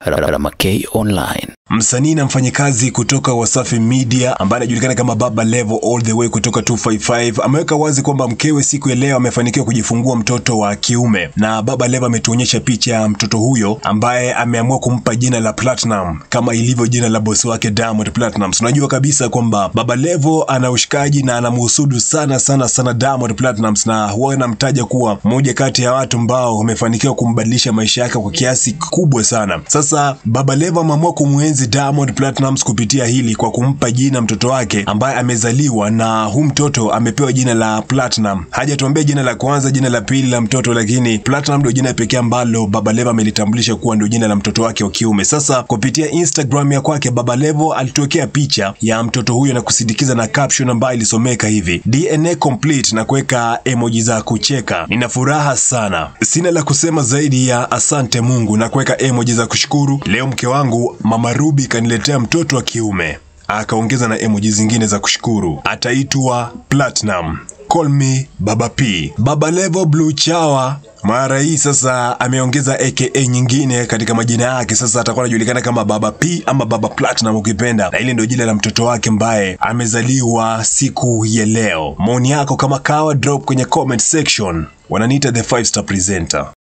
Ramakei Online. Msanii na mfanyikazi kutoka Wasafi Media ambaye anajulikana kama Baba Levo all the way kutoka 255 ameweka wazi kwamba mkewe siku ya leo amefanikiwa kujifungua mtoto wa kiume, na Baba Levo ametuonyesha picha ya mtoto huyo ambaye ameamua kumpa jina la Platnumz kama ilivyo jina la bosi wake Diamond Platnumz. Unajua kabisa kwamba Baba Levo ana ushikaji na anamhusudu sana Diamond Platnumz, na huwa anamtaja kuwa mmoja kati ya watu ambao wamefanikiwa kumbadilisha maisha yake kwa kiasi kikubwa sana. Sasa Baba Levo ameamua kumuenzi Diamond Platnumz kupitia Hili kwa kumpa jina mtoto wake ambaye amezaliwa, na huyu mtoto amepewa jina la Platnumz. Hajatuambia jina la kwanza, jina la pili la mtoto, lakini Platnumz ndio jina pekee ambalo Baba Levo amelitambulisha kuwa ndio jina la mtoto wake wa kiume. Sasa kupitia Instagram ya kwake, Baba Levo alituwekea picha ya mtoto huyo na kusindikiza na caption ambayo ilisomeka hivi: DNA complete, na kuweka emoji za kucheka. Nina furaha sana, sina la kusema zaidi ya asante Mungu, na kuweka emoji za kushukuru. Leo mke wangu Mama Ruby kaniletea mtoto wa kiume. Akaongeza na emoji zingine za kushukuru. Ataitwa Platnumz. Call me Baba P. Baba Levo Blue Chawa mara hii sasa ameongeza aka nyingine katika majina yake. Sasa atakuwa anajulikana kama Baba P ama Baba Platnumz ukipenda, na ile ndio jina la mtoto wake ambaye amezaliwa siku ya leo. Maoni yako kama kawa drop kwenye comment section. Wananiita the 5 star presenter.